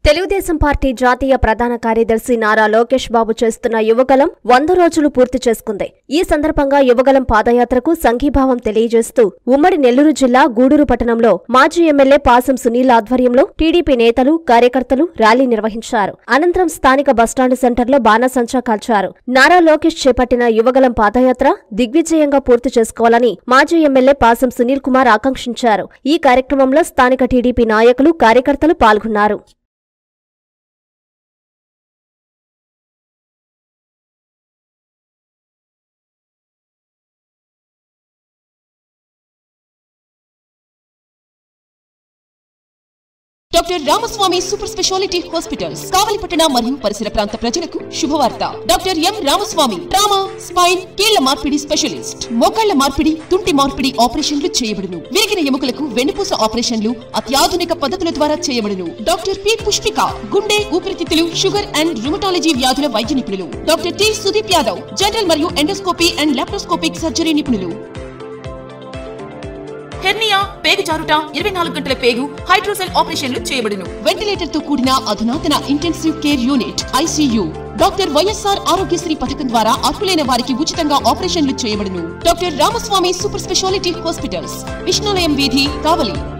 Telugu Desam party జాతీయ ప్రధాన కార్యదర్శి నారా లోకేష్ బాబు చేస్తున్న యువగలం 100 రోజులు పూర్తి చేసుకుంది. ఈ సందర్భంగా యువగలం పాదయాత్రకు సంఘీభావం తెలియజేస్తూ ఉమ్మడి నెల్లూరు జిల్లా గూడూరు పట్టణంలో మాజీ ఎమ్మెల్యే పాసం సునీల్ ఆధ్వర్యంలో టీడీపీ నేతలు, కార్యకర్తలు ర్యాలీ నిర్వహించారు. అనంతరం స్థానిక బస్టాండ్ సెంటర్లో బాణాసంచా కాల్చారు. నారా లోకేష్ చేపట్టిన యువగలం పాదయాత్ర దిగ్విజయంగా పూర్తి చేసుకోవాలని మాజీ ఎమ్మెల్యే పాసం సునీల్ కుమార్ ఆకాంక్షించారు. ఈ కార్యక్రమంలో స్థానిక టీడీపీ నాయకులు, కార్యకర్తలు పాల్గొన్నారు. Doctor Ramaswamy super speciality hospitals కావలిపట్టణ మరియు పరిసర ప్రాంత ప్రజలకు శుభవార్త. Doctor M Ramaswamy trauma, spine, కీళ్ల మార్పిడి స్పెషలిస్ట్. మోకాళ్ల మార్పిడి, తుంటి మార్పిడి ఆపరేషన్లు చేయబడును. విరిగిన ఎముకలకు వెన్నుపూస ఆపరేషన్లు అత్యాధునిక పద్ధతుల ద్వారా చేయబడును. డాక్టర్ పి పుష్పిక గుండె, ఊపిరితిత్తులు, షుగర్ అండ్ రుమటాలజీ వ్యాధుల వైద్య నిపుణులు. Doctor T Sudeep Yadav general మరియు ఎండోస్కోపీ అండ్ లాప్రోస్కోపిక్ సర్జరీ నిపుణులు. హెర్నియా, పేగు జారుట, 24 గంటల పేగు, హైడ్రోసెల్ ఆపరేషన్లు చేయబడును. వెంటిలేటర్ తో కూడిన అధునాతన intensive care unit ICU. Doctor YSR Aarogyasri పథకం ద్వారా అర్హులైన వారికి ఉచితంగా ఆపరేషన్లు చేయబడును. Doctor Ramaswamy super speciality hospitals, Vishnulayam వీధి, కావలి.